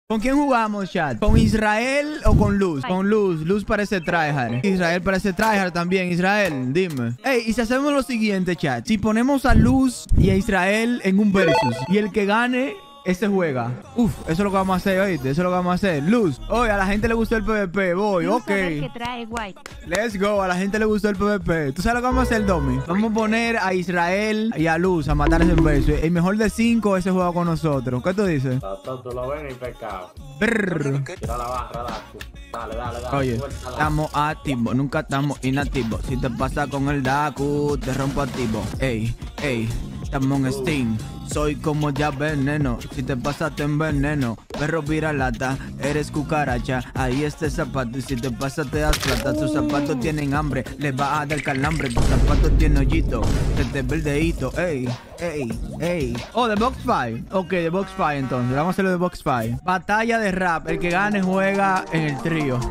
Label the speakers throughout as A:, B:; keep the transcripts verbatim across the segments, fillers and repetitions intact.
A: ¿Con quién jugamos, chat? ¿Con Israel o con Luz? Con Luz. Luz parece tryhard. Israel parece tryhard también. Israel, dime. Ey, y si hacemos lo siguiente, chat. Si ponemos a Luz y a Israel en un versus y el que gane, ese juega. Uf, eso es lo que vamos a hacer, oíste. Eso es lo que vamos a hacer. Luz. Oye, a la gente le gustó el PvP. Voy,
B: Luz,
A: ok.
B: a ver qué trae, guay.
A: Let's go. A la gente le gustó el PvP. ¿Tú sabes lo que vamos a hacer, Domi? Vamos a poner a Israel y a Luz a matar ese versus. El mejor de cinco ese juega con nosotros. ¿Qué tú dices?
C: Tú lo ven y pecado.
A: Brrr.
C: Tira la barra, dale. Dale, dale, dale.
A: Oye,
C: Suéltala.
A: estamos activos, nunca estamos inactivos. Si te pasa con el Daku, te rompo activo. Ey, ey, estamos en Steam. Soy como ya veneno. Si te pasa te enveneno. Perro viralata, eres cucaracha. Ahí está el zapato. Y si te pasa te das plata. Tus zapatos tienen hambre, les va a dar calambre. Tus zapatos tienen hoyito, se te ve el dedito. Ey, ey, ey. Oh, de Box Five. Ok, de Box Five entonces. Vamos a hacerlo de Box Five. Batalla de rap. El que gane juega en el trío.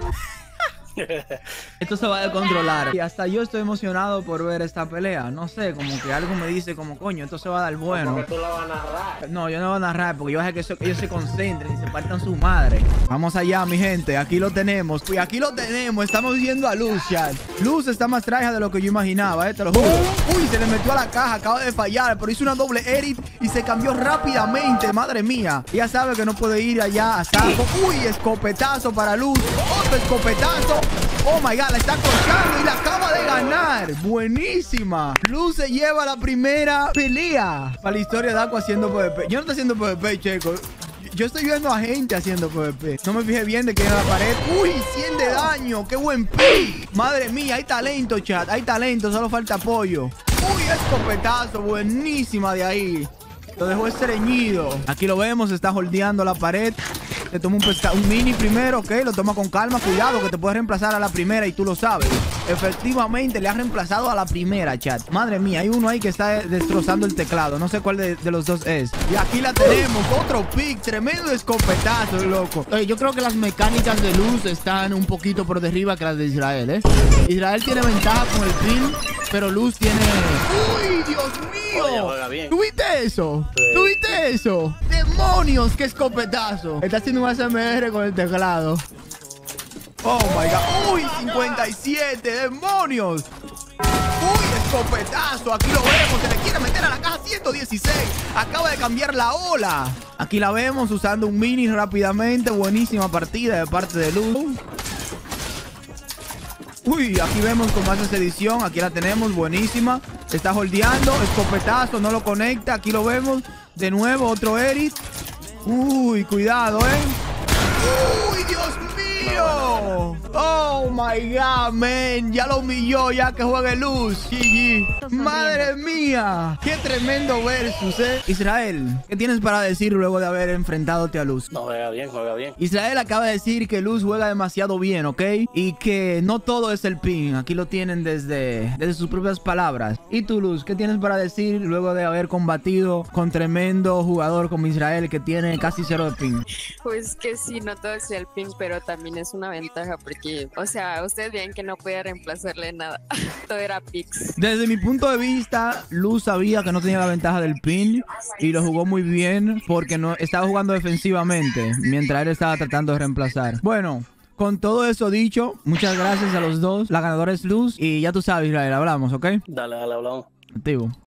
A: Esto se va a descontrolar. Y hasta yo estoy emocionado por ver esta pelea. No sé, como que algo me dice como, coño, esto se va a dar bueno.
C: Porque tú la vas a narrar.
A: No, yo no voy a narrar porque yo voy a dejar que ellos se concentren y se partan su madre. Vamos allá, mi gente. Aquí lo tenemos. Y aquí lo tenemos. Estamos viendo a Luz, chat. Luz está más traja de lo que yo imaginaba, eh, te lo juro. Uy, se le metió a la caja. Acaba de fallar, pero hizo una doble edit y se cambió rápidamente. Madre mía. Ya sabe que no puede ir allá a saco. Uy, escopetazo para Luz. Otro escopetazo. Oh my god, la está cortando y la acaba de ganar. Buenísima. Luz se lleva la primera pelea para la historia de Daku haciendo PvP. Yo no estoy haciendo PvP, checo. Yo estoy viendo a gente haciendo PvP. No me fijé bien de que en la pared. Uy, cien de daño. Qué buen pick. Madre mía, hay talento, chat. Hay talento, solo falta apoyo. Uy, escopetazo. Buenísima de ahí. Lo dejó estreñido. Aquí lo vemos, está holdeando la pared. Le toma un, un mini primero, ok. Lo toma con calma, cuidado que te puede reemplazar a la primera y tú lo sabes. Efectivamente, le ha reemplazado a la primera, chat. Madre mía, hay uno ahí que está destrozando el teclado. No sé cuál de, de los dos es. Y aquí la tenemos, otro pick. Tremendo escopetazo, loco. Oye, yo creo que las mecánicas de Luz están un poquito por arriba que las de Israel, ¿eh? Israel tiene ventaja con el pin, pero Luz tiene... ¡Uy, Dios mío!
C: Oye, juega bien.
A: ¿Tuviste eso?
C: Sí.
A: ¿Tuviste eso? ¡Demonios! ¡Qué escopetazo! Está haciendo un A S M R con el teclado. ¡Oh, my God! ¡Uy, cincuenta y siete! ¡Demonios! ¡Uy, escopetazo! Aquí lo vemos. Se le quiere meter a la caja ciento dieciséis. Acaba de cambiar la ola. Aquí la vemos usando un mini rápidamente. Buenísima partida de parte de Luz. Uy, aquí vemos con más edición. Aquí la tenemos, buenísima. Está holdeando, escopetazo, no lo conecta. Aquí lo vemos. De nuevo, otro edit. Uy, cuidado, ¿eh? Uy, Dios mío. Oh, my God, man. Ya lo humilló, ya que juegue Luz. G G. Madre mía. Qué tremendo versus, ¿eh? Israel, ¿qué tienes para decir luego de haber enfrentadote a Luz?
C: No, juega bien, juega bien.
A: Israel acaba de decir que Luz juega demasiado bien, ¿ok? Y que no todo es el ping. Aquí lo tienen desde, desde sus propias palabras. ¿Y tú, Luz, qué tienes para decir luego de haber combatido con tremendo jugador como Israel que tiene casi cero de ping?
D: Pues que sí, no todo es el ping, pero también es una ventaja porque, o sea, ustedes ven que no podía reemplazarle nada. Todo era pix.
A: Desde mi punto de vista, Luz sabía que no tenía la ventaja del pin y lo jugó muy bien porque no estaba jugando defensivamente mientras él estaba tratando de reemplazar. Bueno, con todo eso dicho, muchas gracias a los dos. La ganadora es Luz y ya tú sabes, Israel, hablamos, ¿ok?
C: Dale, dale, hablamos.
A: Activo.